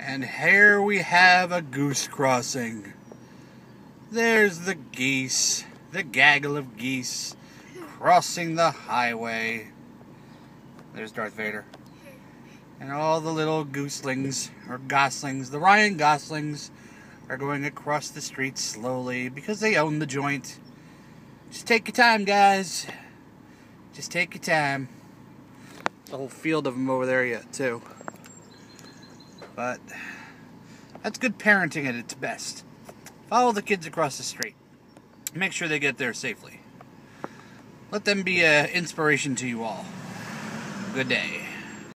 And here we have a goose crossing. There's the geese, the gaggle of geese, crossing the highway. There's Darth Vader. And all the little gooselings, or goslings, the Ryan Goslings, are going across the street slowly because they own the joint. Just take your time, guys. Just take your time. A whole field of them over there yet, too. But that's good parenting at its best. Follow the kids across the street. Make sure they get there safely. Let them be an inspiration to you all. Good day.